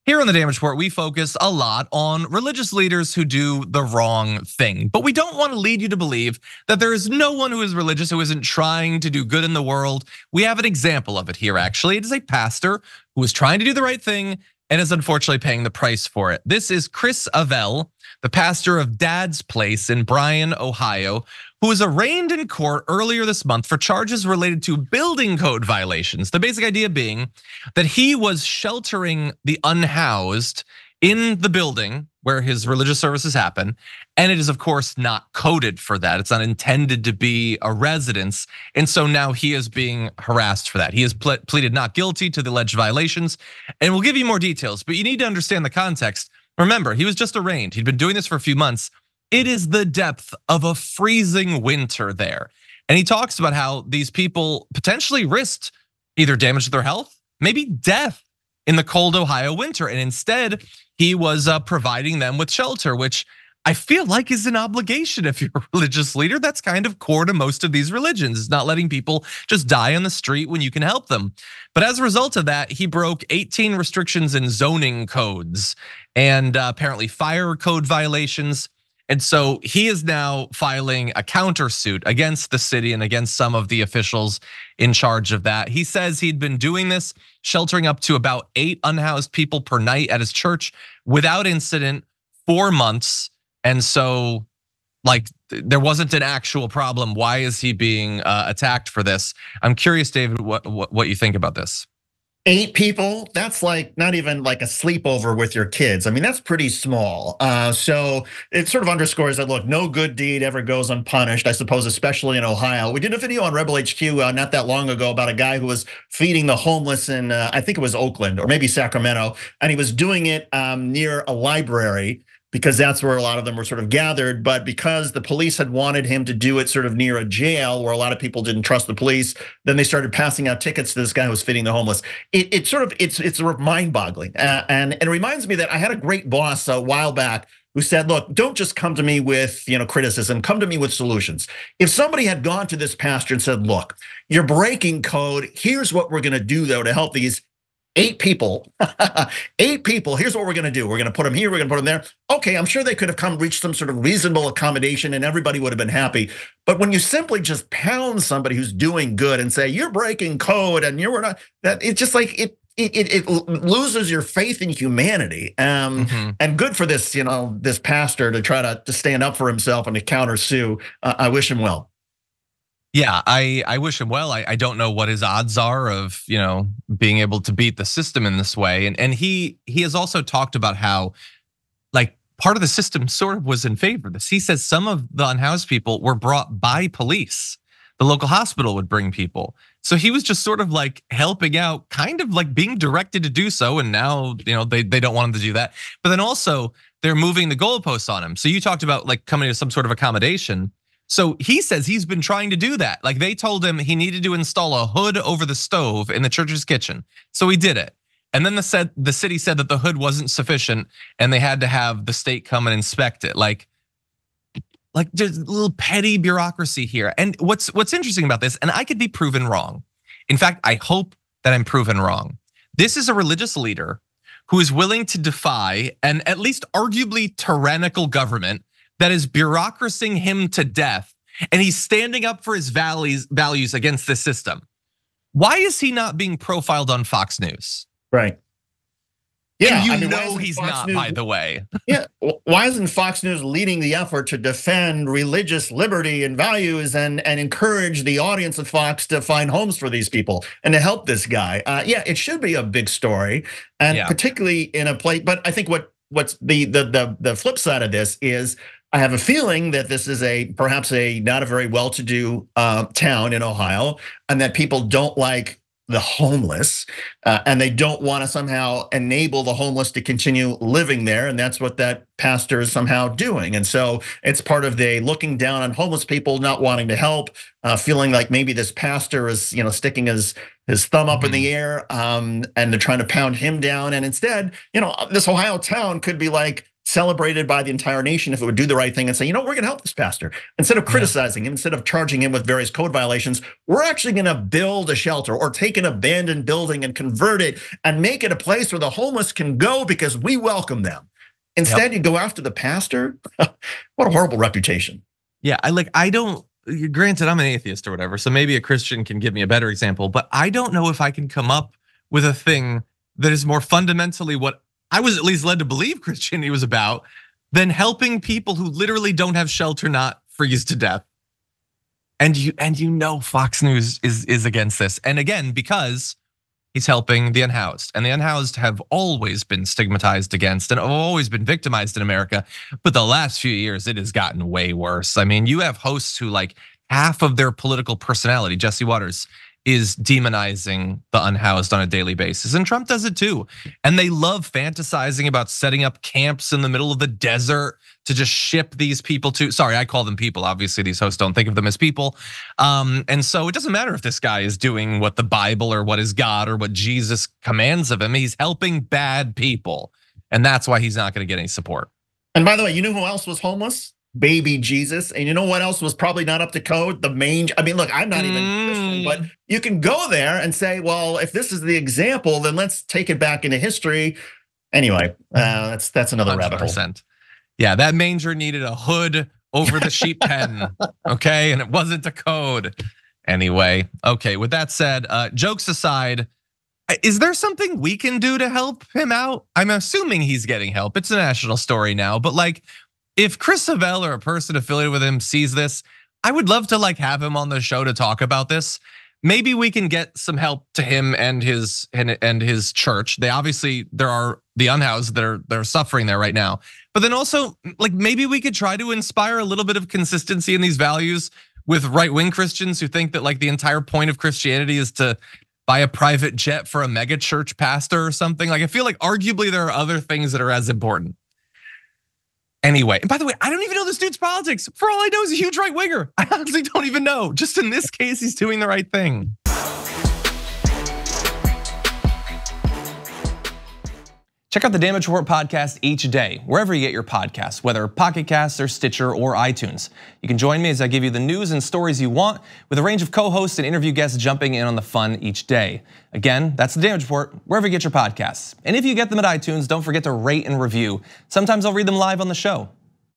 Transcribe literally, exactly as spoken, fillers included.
Here on the Damage Report, we focus a lot on religious leaders who do the wrong thing. But we don't want to lead you to believe that there is no one who is religious who isn't trying to do good in the world. We have an example of it here, actually. It is a pastor who is trying to do the right thing and is unfortunately paying the price for it. This is Chris Avell, the pastor of Dad's Place in Bryan, Ohio, who was arraigned in court earlier this month for charges related to building code violations. The basic idea being that he was sheltering the unhoused in the building where his religious services happen. And it is of course not coded for that. It's not intended to be a residence. And so now he is being harassed for that. He has pleaded not guilty to the alleged violations. And we'll give you more details, but you need to understand the context. Remember, he was just arraigned. He'd been doing this for a few months. It is the depth of a freezing winter there. And he talks about how these people potentially risked either damage to their health, maybe death in the cold Ohio winter. And instead, he was providing them with shelter, which I feel like is an obligation if you're a religious leader. That's kind of core to most of these religions, is not letting people just die on the street when you can help them. But as a result of that, he broke eighteen restrictions in zoning codes and apparently fire code violations. And so he is now filing a countersuit against the city and against some of the officials in charge of that. He says he'd been doing this, sheltering up to about eight unhoused people per night at his church without incident for months. And so like there wasn't an actual problem. Why is he being attacked for this? I'm curious, David, what, what, what you think about this. Eight people, that's like not even like a sleepover with your kids. I mean, that's pretty small. Uh, so it sort of underscores that, look, no good deed ever goes unpunished, I suppose, especially in Ohio. We did a video on Rebel H Q uh, not that long ago about a guy who was feeding the homeless in, uh, I think it was Oakland or maybe Sacramento. And he was doing it um, near a library, because that's where a lot of them were sort of gathered. But because the police had wanted him to do it sort of near a jail where a lot of people didn't trust the police, then they started passing out tickets to this guy who was feeding the homeless. It, it sort of, it's it's sort of mind-boggling. Uh, and, and it reminds me that I had a great boss a while back who said, look, don't just come to me with you know criticism, come to me with solutions. If somebody had gone to this pastor and said, look, you're breaking code, here's what we're gonna do though to help these Eight people, eight people, here's what we're gonna do. We're gonna put them here, we're gonna put them there. Okay, I'm sure they could have come reach some sort of reasonable accommodation and everybody would have been happy. But when you simply just pound somebody who's doing good and say, you're breaking code and you're not, that it's just like, it it, it loses your faith in humanity. Um, mm-hmm. And good for this, you know, this pastor to try to, to stand up for himself and to counter sue. Uh, I wish him well. Yeah, I, I wish him well. I, I don't know what his odds are of you know being able to beat the system in this way. And and he he has also talked about how like part of the system sort of was in favor of this. He says some of the unhoused people were brought by police. The local hospital would bring people. So he was just sort of like helping out, kind of like being directed to do so. And now you know they, they don't want him to do that. But then also they're moving the goalposts on him. So you talked about like coming to some sort of accommodation. So he says he's been trying to do that. Like they told him he needed to install a hood over the stove in the church's kitchen. So he did it. And then the said the city said that the hood wasn't sufficient and they had to have the state come and inspect it. Like, like just a little petty bureaucracy here. And what's what's interesting about this, and I could be proven wrong. In fact, I hope that I'm proven wrong. This is a religious leader who is willing to defy an at least arguably tyrannical government that is bureaucracying him to death, and he's standing up for his values values against this system. Why is he not being profiled on Fox News? Right. Yeah, and you I mean, know he's Fox not, News, by the way. Yeah, why isn't Fox News leading the effort to defend religious liberty and values and, and encourage the audience of Fox to find homes for these people and to help this guy? Uh, yeah, it should be a big story, and yeah. particularly in a place. But I think what what's the the the the flip side of this is, I have a feeling that this is a perhaps a not a very well-to-do uh, town in Ohio, and that people don't like the homeless, uh, and they don't want to somehow enable the homeless to continue living there, and that's what that pastor is somehow doing. And so it's part of the looking down on homeless people, not wanting to help, uh, feeling like maybe this pastor is you know sticking his his thumb up mm-hmm. in the air, um, and they're trying to pound him down. And instead, you know, this Ohio town could be like celebrated by the entire nation if it would do the right thing and say, you know, we're gonna help this pastor. Instead of criticizing him, instead of charging him with various code violations, we're actually gonna build a shelter or take an abandoned building and convert it and make it a place where the homeless can go because we welcome them. Instead, yep. you go after the pastor. What a horrible reputation. Yeah, I like, I don't, granted, I'm an atheist or whatever, so maybe a Christian can give me a better example, but I don't know if I can come up with a thing that is more fundamentally what I was at least led to believe Christianity was about than helping people who literally don't have shelter not freeze to death. And you and you know Fox News is is against this. And again, because he's helping the unhoused. And the unhoused have always been stigmatized against and have always been victimized in America. But the last few years, it has gotten way worse. I mean, you have hosts who like half of their political personality, Jesse Waters, is demonizing the unhoused on a daily basis. And Trump does it too. And they love fantasizing about setting up camps in the middle of the desert to just ship these people to, sorry, I call them people. Obviously these hosts don't think of them as people. Um, and so it doesn't matter if this guy is doing what the Bible or what is God or what Jesus commands of him. He's helping bad people. And that's why he's not gonna get any support. And by the way, you know who else was homeless? Baby Jesus. And you know what else was probably not up to code? The manger. I mean, look, I'm not even mm. Christian, but you can go there and say, well, if this is the example, then let's take it back into history. Anyway, uh, that's that's another rabbit hole. Yeah, that manger needed a hood over the sheep pen, okay? And it wasn't a code. Anyway, okay, with that said, uh, jokes aside, is there something we can do to help him out? I'm assuming he's getting help. It's a national story now, but like, if Chris Avell or a person affiliated with him sees this, I would love to like have him on the show to talk about this. Maybe we can get some help to him and his and, and his church. They obviously, there are the unhoused that are they're suffering there right now. But then also, like maybe we could try to inspire a little bit of consistency in these values with right-wing Christians who think that like the entire point of Christianity is to buy a private jet for a mega church pastor or something. Like I feel like arguably there are other things that are as important. Anyway, and by the way, I don't even know this dude's politics. For all I know, he's a huge right winger. I honestly don't even know. Just in this case, he's doing the right thing. Check out the Damage Report podcast each day, wherever you get your podcasts, whether Pocket Casts or Stitcher or iTunes. You can join me as I give you the news and stories you want with a range of co-hosts and interview guests jumping in on the fun each day. Again, that's the Damage Report, wherever you get your podcasts. And if you get them at iTunes, don't forget to rate and review. Sometimes I'll read them live on the show.